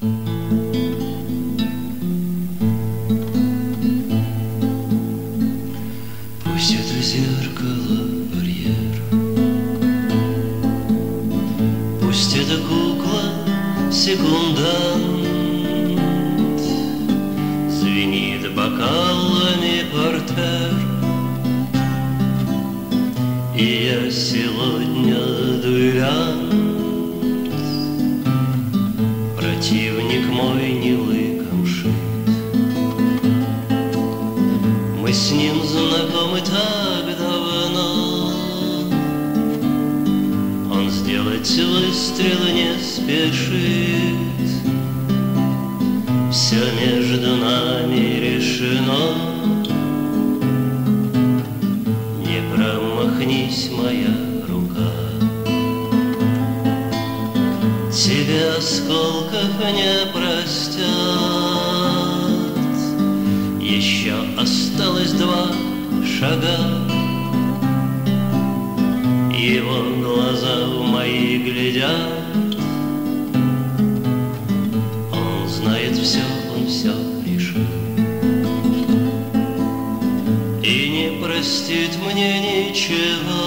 Пусть это зеркало барьер, пусть это кукла секундант, звенит бокалами портвейн. И я сегодня дуэлянт, противник мой не лыком шит. Мы с ним знакомы так давно, он сделать выстрел не спешит. Все между нами решено, не промахнись моя рука. Тебе осколков не простят, еще осталось 2 шага. Его глаза в мои глядят, он знает все, он все решил. И не простит мне ничего.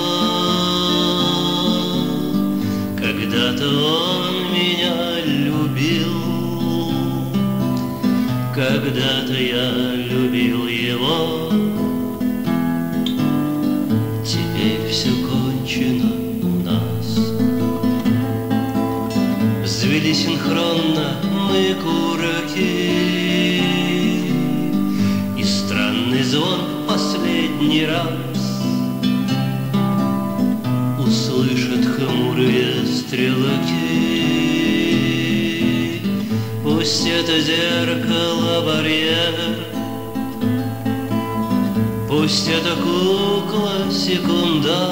Когда-то он меня любил, когда-то я любил его. Теперь все кончено у нас. Взвели синхронно мы курки, и странный звон в последний раз услышат хмурые стрелки. Пусть это зеркало барьер, пусть это кукла секундант,